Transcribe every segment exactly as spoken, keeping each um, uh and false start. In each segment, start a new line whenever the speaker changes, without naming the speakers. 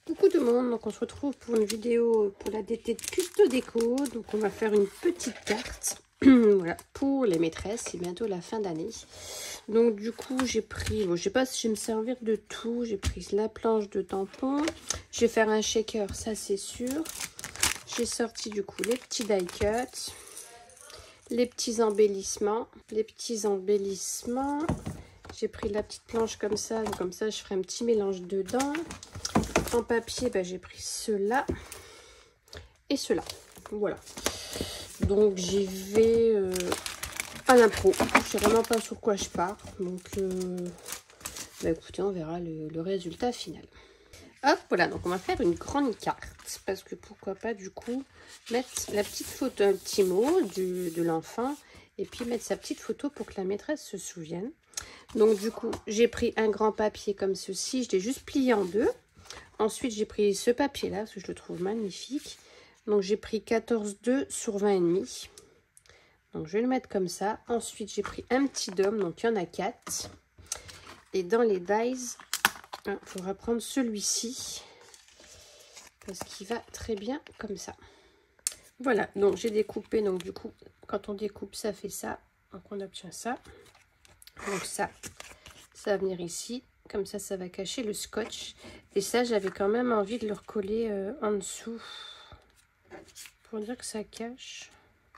Coucou tout le monde, donc on se retrouve pour une vidéo pour la D T de Custo Déco. Donc on va faire une petite carte voilà, pour les maîtresses, c'est bientôt la fin d'année. Donc du coup j'ai pris, bon, je sais pas si je vais me servir de tout, j'ai pris la planche de tampon, je vais faire un shaker, ça c'est sûr. J'ai sorti du coup les petits die cuts, les petits embellissements, les petits embellissements. J'ai pris la petite planche comme ça, donc comme ça je ferai un petit mélange dedans. En papier, bah, j'ai pris ceux-là et ceux-là. Voilà. Donc j'y vais euh, à l'impro. Je sais vraiment pas sur quoi je pars. Donc euh, bah, écoutez, on verra le, le résultat final. Hop, voilà. Donc on va faire une grande carte. Parce que pourquoi pas du coup mettre la petite photo, un petit mot du, de l'enfant. Et puis mettre sa petite photo pour que la maîtresse se souvienne. Donc du coup, j'ai pris un grand papier comme ceci. Je l'ai juste plié en deux. Ensuite, j'ai pris ce papier-là, parce que je le trouve magnifique. Donc, j'ai pris quatorze deux sur vingt virgule cinq. Donc, je vais le mettre comme ça. Ensuite, j'ai pris un petit dôme, donc il y en a quatre. Et dans les dies, il faudra prendre celui-ci, parce qu'il va très bien comme ça. Voilà, donc j'ai découpé. Donc, du coup, quand on découpe, ça fait ça. Donc, on obtient ça. Donc, ça, ça va venir ici. Comme ça, ça va cacher le scotch. Et ça, j'avais quand même envie de le recoller euh, en dessous. Pour dire que ça cache.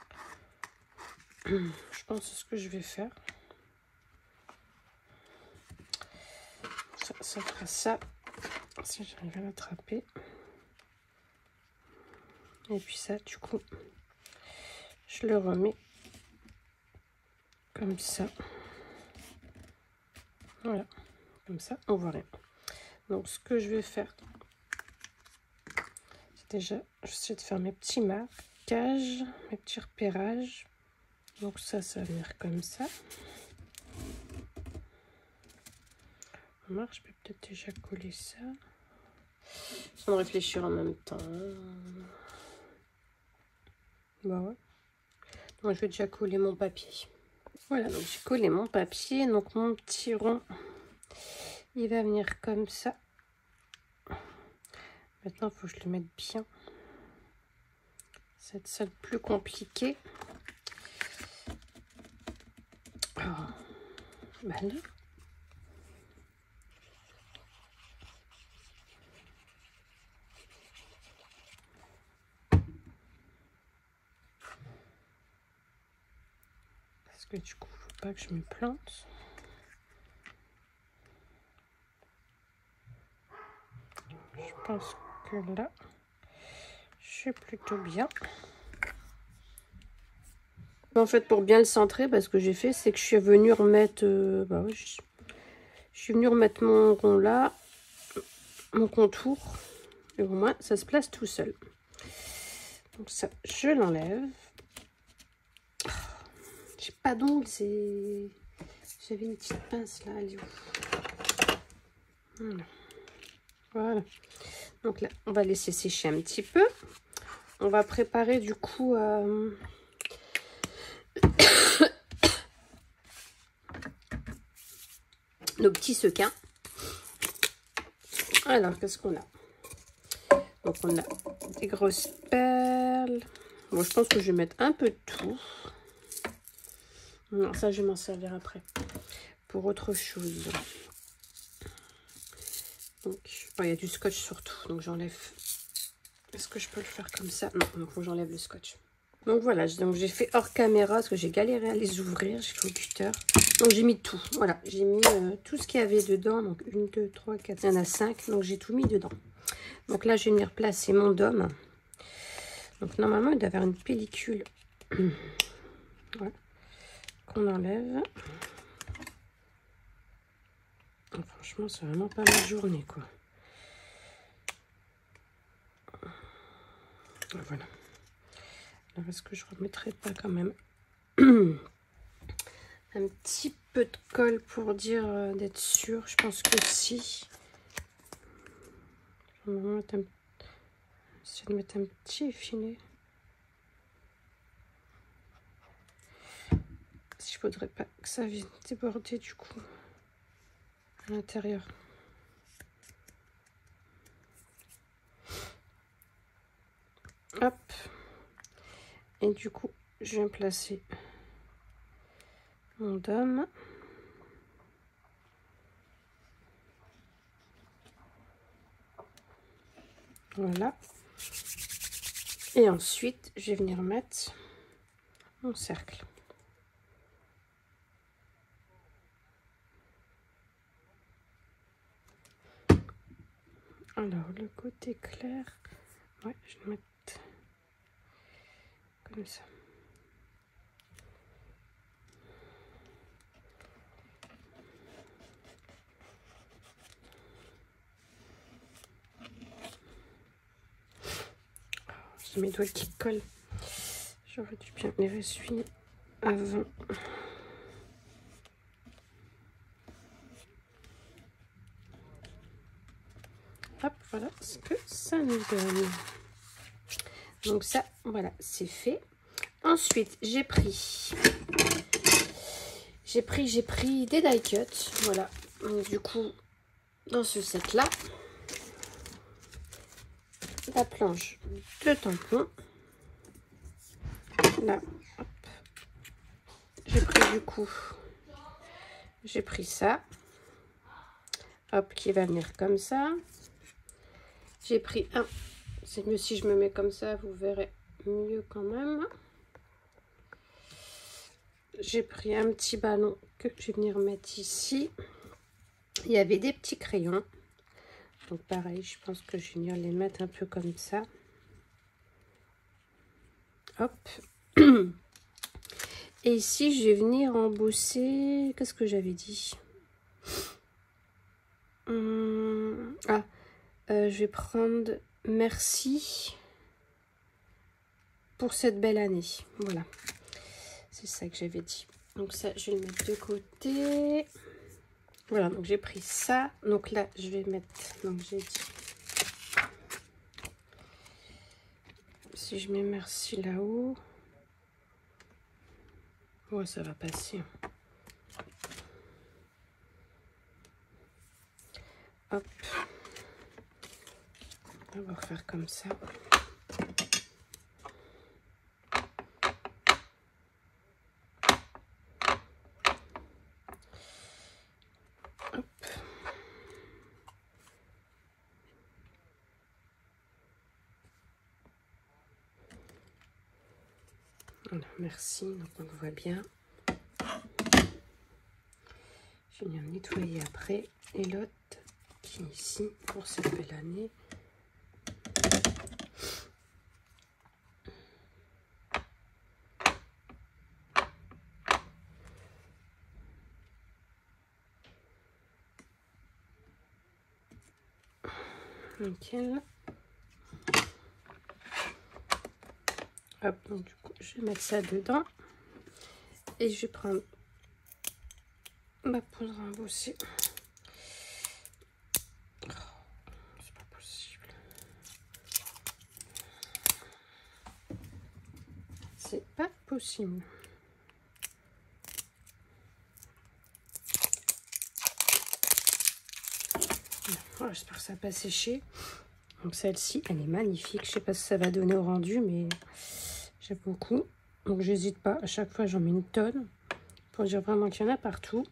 Je pense que c'est ce que je vais faire. Ça, ça fera ça. Si j'arrive à l'attraper. Et puis ça, du coup, je le remets comme ça. Voilà. Comme ça, on voit rien. Donc, ce que je vais faire, c'est déjà, j'essaie de faire mes petits marquages, mes petits repérages. Donc, ça, ça va venir comme ça. Je peux peut-être déjà coller ça. Sans réfléchir en même temps. Bah ouais. Donc, je vais déjà coller mon papier. Voilà, donc j'ai collé mon papier. Donc, mon petit rond, il va venir comme ça. Maintenant, il faut que je le mette bien. C'est ça le plus compliqué. Oh. Bah là. Parce que du coup, il ne faut pas que je me plante. Je pense que là, je suis plutôt bien. En fait, pour bien le centrer, bah, ce que j'ai fait, c'est que je suis venue remettre... Euh, bah ouais, je, je suis venue remettre mon rond là, mon contour. Et au moins, ça se place tout seul. Donc ça, je l'enlève. Oh, j'ai pas d'ongles, c'est... J'avais une petite pince là, elle est où? Voilà. Voilà. Donc là, on va laisser sécher un petit peu. On va préparer du coup... Euh... nos petits sequins. Alors, qu'est-ce qu'on a? Donc, on a des grosses perles. Bon, je pense que je vais mettre un peu de tout. Non, ça, je vais m'en servir après. Pour autre chose. Donc, oh, il y a du scotch surtout. Donc, j'enlève. Est-ce que je peux le faire comme ça? Non, il faut que j'enlève le scotch. Donc, voilà. Donc, j'ai fait hors caméra parce que j'ai galéré à les ouvrir. J'ai fait au cutter. Donc, j'ai mis tout. Voilà. J'ai mis euh, tout ce qu'il y avait dedans. Donc, une, deux, trois, quatre. Il y en a cinq. Donc, j'ai tout mis dedans. Donc, là, je vais venir placer mon dôme. Donc, normalement, il doit y avoir une pellicule. Voilà. Qu'on enlève. Oh, franchement, c'est vraiment pas ma journée, quoi. Voilà. Alors, est-ce que je remettrai pas quand même un petit peu de colle pour dire euh, d'être sûr? Je pense que si. Je vais mettre un... essayer de mettre un petit effilet. Si je voudrais pas que ça vienne déborder du coup à l'intérieur. Hop. Et du coup, je viens placer mon dôme. Voilà. Et ensuite, je vais venir mettre mon cercle. Alors, le côté clair, ouais, je vais le mettre comme ça. J'ai mes doigts qui collent. J'aurais dû bien les essuyer avant. Hop, voilà ce que ça nous donne. Donc ça, voilà, c'est fait. Ensuite, j'ai pris, j'ai pris, j'ai pris des die cuts. Voilà. Donc du coup, dans ce set-là, la planche de tampon. Là, hop. J'ai pris du coup, j'ai pris ça. Hop, qui va venir comme ça. J'ai pris un. C'est mieux si je me mets comme ça, vous verrez mieux quand même. J'ai pris un petit ballon que je vais venir mettre ici. Il y avait des petits crayons. Donc pareil, je pense que je vais venir les mettre un peu comme ça. Hop. Et ici, je vais venir embosser. Qu'est-ce que j'avais dit? hum, Ah, euh, je vais prendre merci pour cette belle année. Voilà. C'est ça que j'avais dit. Donc ça, je vais le mettre de côté. Voilà, donc j'ai pris ça. Donc là, je vais mettre... Donc j'ai dit... Si je mets merci là-haut... Ouais, ça va passer. Hop. On va refaire comme ça. Hop. Voilà, merci. Donc on le voit bien. Je vais venir nettoyer après. Et l'autre qui est ici pour cette belle année. Nickel. Hop, donc du coup, je vais mettre ça dedans. Et je vais prendre ma poudre à embosser. Oh, c'est pas possible. C'est pas possible. Oh, j'espère que ça n'a pas séché. Donc celle-ci, elle est magnifique. Je sais pas si ça va donner au rendu, mais j'aime beaucoup. Donc j'hésite pas. À chaque fois, j'en mets une tonne pour dire vraiment qu'il y en a partout.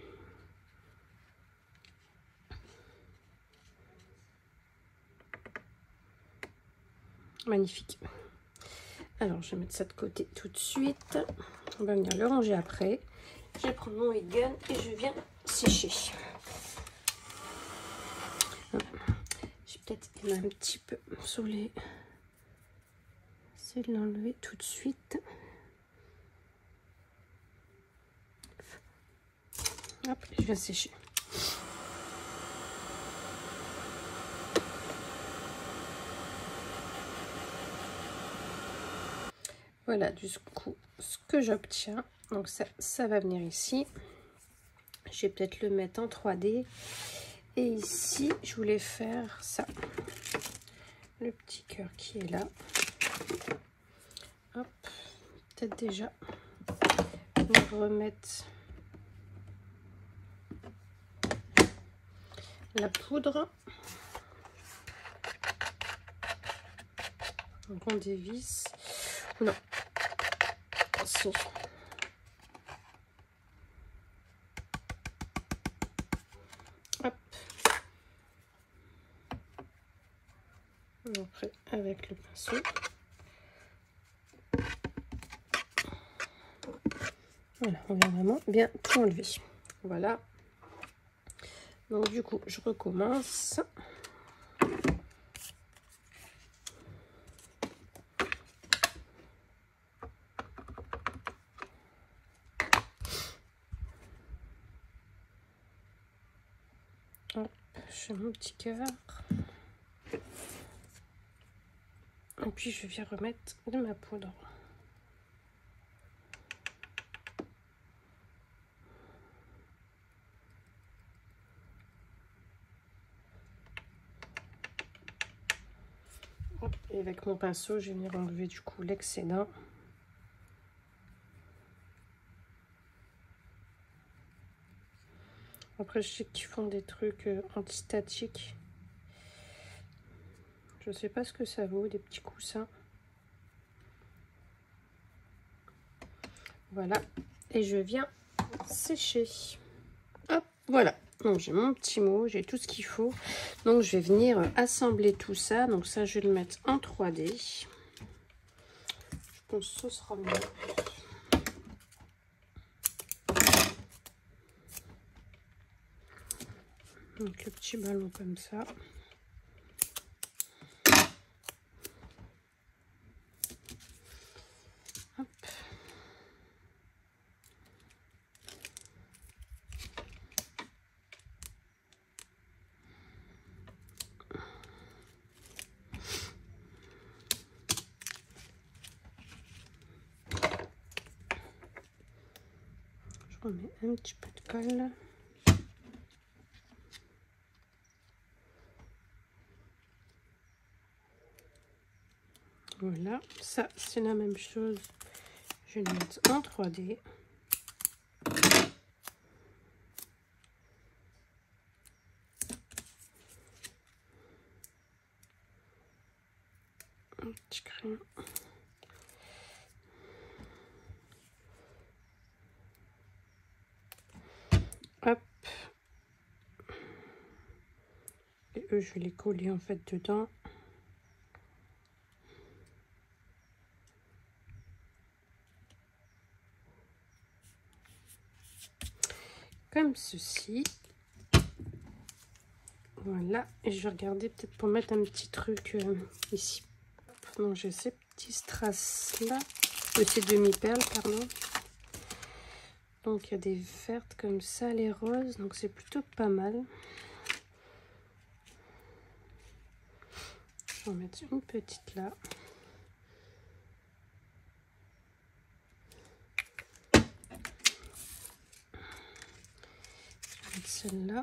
Magnifique. Alors, je vais mettre ça de côté tout de suite. On va venir le ranger après. Je vais prendre mon heat gun et je viens sécher. J'ai peut-être un petit peu sur les... J'essaie de l'enlever tout de suite. Hop, je viens sécher. Voilà du coup ce que j'obtiens. Donc ça, ça va venir ici. Je vais peut-être le mettre en trois D. Et ici, je voulais faire ça. Le petit cœur qui est là. Hop. Peut-être déjà remettre la poudre. Donc on dévisse. Non. Si. Hop. Après, avec le pinceau. Voilà, on va vraiment bien tout enlever. Voilà. Donc du coup, je recommence. Hop, je fais mon petit cœur. Et puis je viens remettre de ma poudre. Hop, et avec mon pinceau, je vais venir enlever du coup l'excédent. Après, je sais qu'ils font des trucs euh, antistatiques. Je sais pas ce que ça vaut, des petits coussins. Voilà. Et je viens sécher. Hop, voilà. Donc, j'ai mon petit mot, j'ai tout ce qu'il faut. Donc, je vais venir assembler tout ça. Donc, ça, je vais le mettre en trois D. Je pense que ce sera mieux. Donc, le petit ballon comme ça. Hop. Je remets un petit peu de colle. Voilà, ça c'est la même chose. Je vais le mettre en trois D. Un petit crayon. Hop. Et eux, je vais les coller en fait dedans. Comme ceci. Voilà, et je vais regarder peut-être pour mettre un petit truc euh, ici. Donc j'ai ces petits strass là, euh, ces demi-perles, pardon. Donc il y a des vertes comme ça, les roses, donc c'est plutôt pas mal. Je vais en mettre une petite là. Je vais mettre celle-là.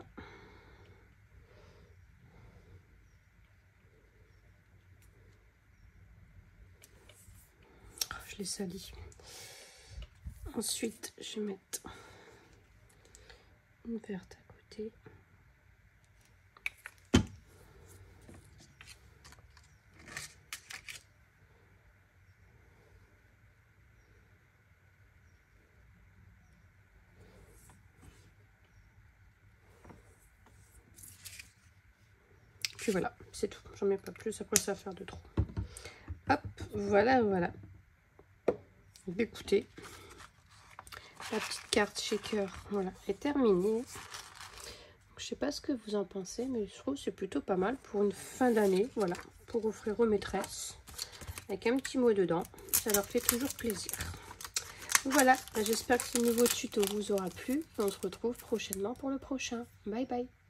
Je les salis. Ensuite, je vais mettre une verte à côté. Puis voilà, c'est tout. J'en mets pas plus, après ça va faire de trop. Hop, voilà, voilà. Écoutez, la petite carte shaker, voilà, est terminée. Je sais pas ce que vous en pensez, mais je trouve que c'est plutôt pas mal pour une fin d'année, voilà, pour offrir aux maîtresses, avec un petit mot dedans, ça leur fait toujours plaisir. Voilà, j'espère que ce nouveau tuto vous aura plu. On se retrouve prochainement pour le prochain. Bye bye.